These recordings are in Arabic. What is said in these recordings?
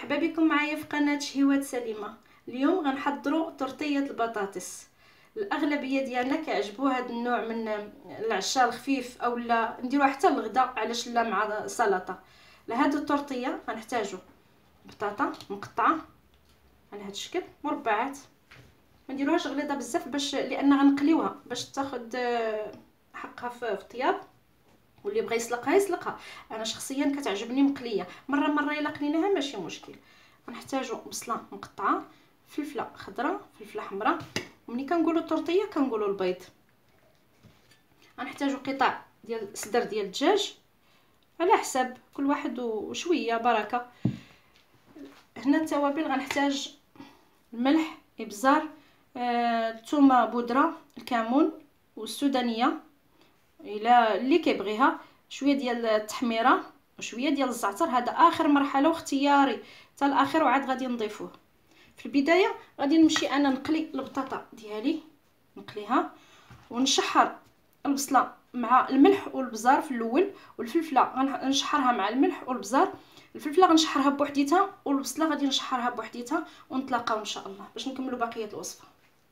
مرحبا بكم معايا في قناه شهيوات سليمه. اليوم غنحضروا طرطيه البطاطس. الاغلبيه ديالنا كيعجبوا هذا النوع من العشاء الخفيف او لا نديروها حتى للغدا، علاش لا مع سلطه. لهاد الطرطيه غنحتاجوا بطاطا مقطعه على هذا الشكل مربعات، ما نديروهاش غليظه بزاف باش لان غنقليوها باش تاخذ حقها في الطياب، واللي بغى يسلقها يسلقها. انا شخصيا كتعجبني مقليه، مره الا قليناها ماشي مشكل. غنحتاجوا بصله مقطعه، فلفله خضراء، فلفله حمراء، وملي كنقولوا الطرطيه كنقولوا البيض. غنحتاجوا قطع ديال صدر ديال الدجاج على حساب كل واحد وشويه بركه. هنا التوابل غنحتاج الملح، ابزار، الثومه بودره، الكمون والسودانيه الى اللي كيبغيها، شويه ديال التحميره وشويه ديال الزعتر. هذا اخر مرحله واختياري حتى الاخر وعاد غادي نضيفوه. في البدايه غادي نمشي انا نقلي البطاطا ديالي، نقليها ونشحر البصله مع الملح والبزار في الاول، والفلفله غنشحرها مع الملح والبزار. الفلفله غنشحرها بوحديتها والبصله غادي نشحرها بوحديتها، ونتلاقاو ان شاء الله باش نكملوا بقيه الوصفه.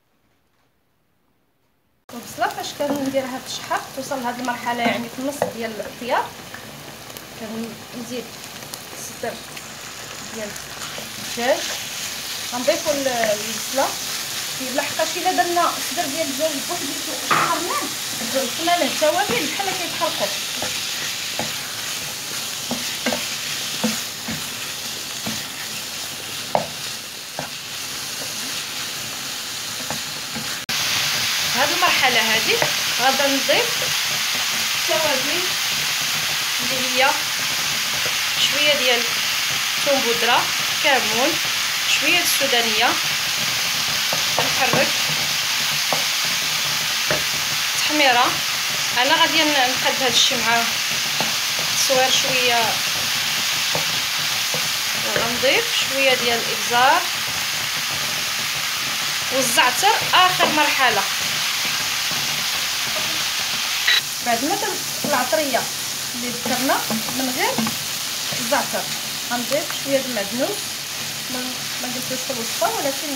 البصله فاش كنديرها تشحر توصل لهاد المرحله يعني في النص ديال الطياب، كنزيد الصدر ديال الدجاج، غنضيفوا البصله لحقاش الا درنا الصدر ديال الدجاج بوحديتو وشحرناه ضفنا له التوابل بحال كيتحرقوا. هاد المرحله هذه غادا نضيف التوابل اللي هي شويه ديال ثوم بودره، كمون، شويه السودانيه، نحرك التحميره. انا غادي نقاد هذا الشيء مع التصوير شويه، غنضيف شويه ديال الابزار والزعتر اخر مرحله. بعد ما تنقص العطريه اللي ذكرنا من غير الزعتر غنضيف شويه د المعدنوس، ما قلتوش في الوصفه ولكن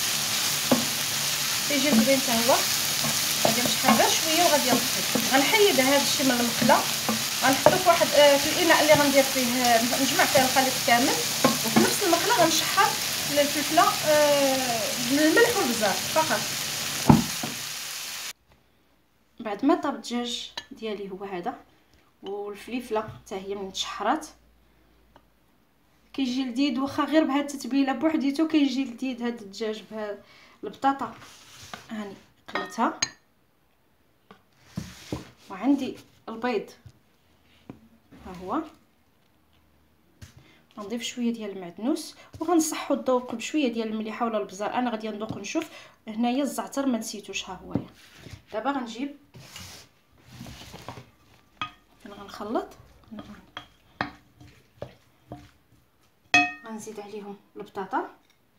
تيجي زوين حتى هو. غادي نشحر غير شويه وغادي نطفي. غنحيد هذا الشيء من المقله، غنحطو في واحد في الاناء اللي غندير فيه نجمع فيه الخليط كامل، وفي نفس المقله غنشحر الفلفله بالملح والبزار فقط. بعد ما طاب الدجاج ديالي هو هذا، والفلفله حتى هي من تشحرات، كيجي لذيذ. واخا غير بهاد التتبيله بوحديتو كيجي لذيذ هاد الدجاج. بهاد البطاطا هاني قليتها، وعندي البيض ها هو. غنضيف شويه ديال المعدنوس وغنصحو الذوق بشويه ديال المليحه ولا البزار. انا غادي نذوق نشوف. هنايا الزعتر ما نسيتوش ها هويا. دابا غنجيب غنخلط، غنزيد عليهم البطاطا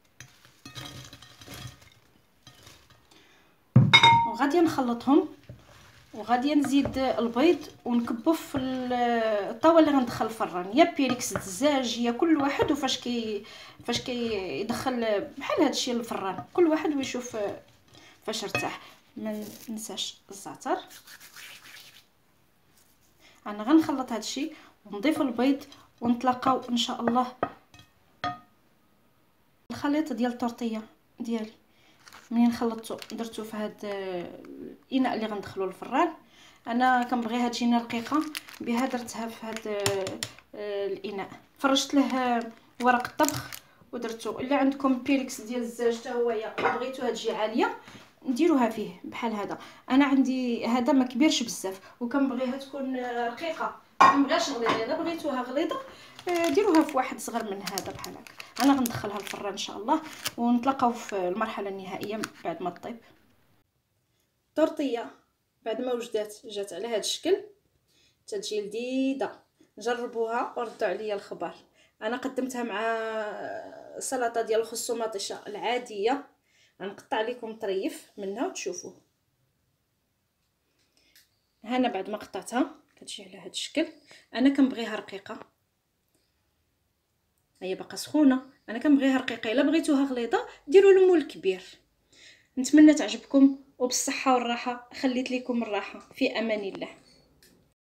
وغادي نخلطهم، وغادي نزيد البيض ونكبو في الطاوه اللي غندخل الفران، يا بيريكس الدجاج يا كل واحد فاش كيدخل بحال هذا الشيء للفران، كل واحد ويشوف فاش ارتاح. ما ننساش الزعتر. انا غنخلط هذا الشيء ونضيف البيض ونتلاقاو ان شاء الله. الخليط ديال الطرطيه ديالي منين خلطته درتو في هذا الاناء اللي غندخلو للفران. انا كنبغيها تجيني رقيقه، بها درتها في هذا الاناء. فرشت له ورق الطبخ ودرتو. الا عندكم بيريكس ديال الزاج حتى هويا بغيتوها تجي عاليه نديروها فيه بحال هذا. انا عندي هذا ما كبيرش بزاف وكنبغيها تكون رقيقه، ما كنبغيهاش غليظه. الا بغيتوها غليظه ديروها في واحد صغر من هذا بحال هكا. انا غندخلها الفران ان شاء الله ونتلاقاو في المرحله النهائيه بعد ما طيب. الطرطيه بعد ما وجدات جات على هذا الشكل تتجي لذيذه. جربوها وردوا عليا الخبر. انا قدمتها مع سلطه ديال الخس ومطيشه العاديه، غنقطع لكم طريف منها وتشوفوه. هنا بعد ما قطعتها كتجي على هذا الشكل. انا كنبغيها رقيقه، هي باقا سخونه، انا كنبغيها رقيقه. الا بغيتوها غليظه ديروا المول كبير. نتمنى تعجبكم وبالصحه والراحه. خليت لكم الراحه، في امان الله.